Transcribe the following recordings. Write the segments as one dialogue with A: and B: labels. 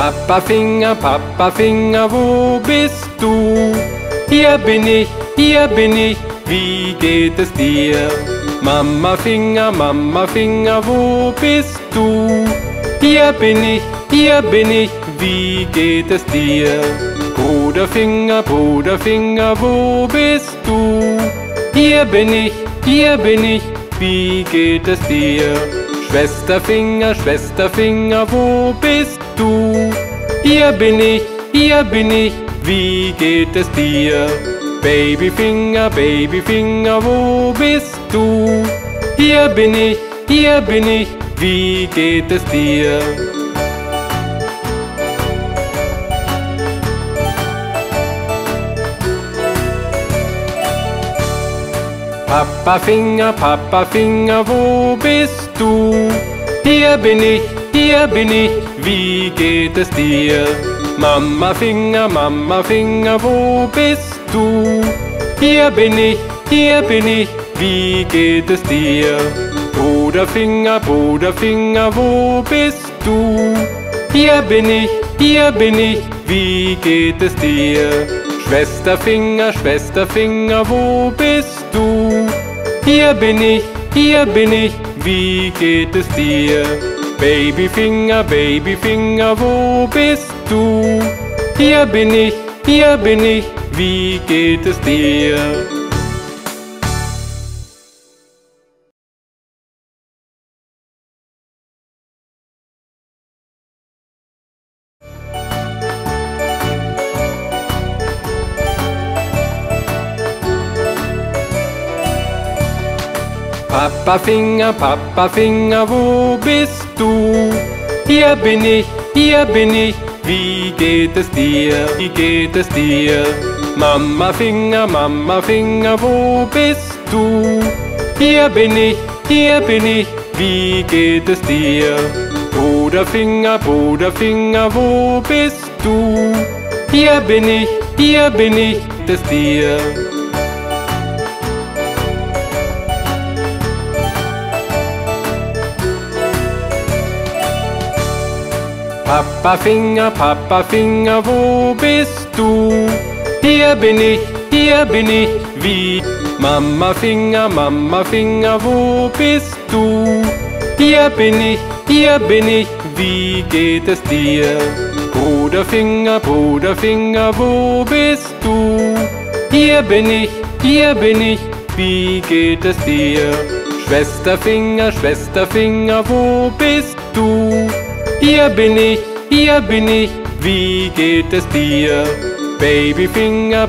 A: Papa Finger, wo bist du? Hier bin ich, wie geht es dir? Mama Finger, wo bist du? Hier bin ich, wie geht es dir? Bruder Finger, wo bist du? Hier bin ich, wie geht es dir? Schwester Finger, wo bist du? Hier bin ich, wie geht es dir? Baby Finger, wo bist du? Hier bin ich, wie geht es dir? Papa Finger, wo bist du? Hier bin ich, wie geht es dir? Mama Finger, wo bist du? Hier bin ich, wie geht es dir? Bruder Finger, wo bist du? Hier bin ich, wie geht es dir? Schwester Finger, wo bist du? Hier bin ich, wie geht es dir? Baby Finger, wo bist du? Hier bin ich, wie geht es dir? Papa Finger, wo bist du? Hier bin ich, wie geht es dir? Wie geht es dir? Mama Finger, wo bist du? Hier bin ich, wie geht es dir? Bruder Finger, wo bist du? Hier bin ich, wie geht es dir? Papa Finger, wo bist du? Hier bin ich, wie Mama Finger, wo bist du? Hier bin ich, wie geht es dir? Bruder Finger, wo bist du? Hier bin ich, wie geht es dir? Schwester Finger, wo bist du? Hier bin ich, wie geht es dir? Baby Finger,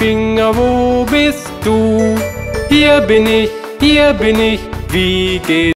A: wo bist du? Hier bin ich, wie geht es dir?